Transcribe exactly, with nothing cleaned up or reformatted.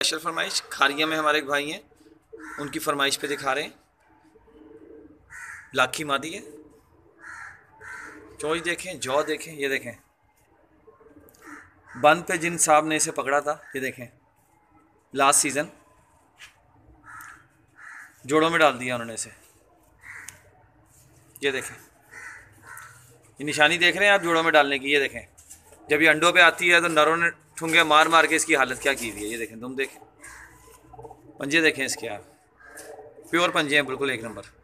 Special फरमाइश खारिया में हमारे एक भाई हैं, उनकी फरमाइश पे दिखा रहे हैं। लाखी मादी है, चोंच देखें, जौ देखें, ये देखें बंद पे जिन साहब ने इसे पकड़ा था, ये देखें लास्ट सीज़न जोड़ों में डाल दिया उन्होंने इसे। ये देखें, ये निशानी देख रहे हैं आप जोड़ों में डालने की। ये देखें जब ये अंडों पे आती है तो नरों ने ठुंगे मार मार के इसकी हालत क्या की हुई है। ये देखें, तुम देखें पंजे देखें इसके, आप प्योर पंजे हैं बिल्कुल एक नंबर।